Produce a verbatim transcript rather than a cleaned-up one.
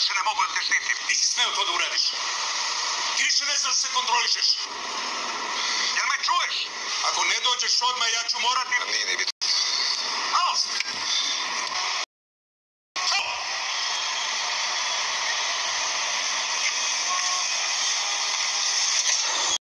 više ne mogu da te štitim. Nisi smeo to da uradiš. Ti više ne znaš da se kontrolišeš. Jel me čuješ? Ako ne dođeš odmah, ja ću morati... Nije ni bitno.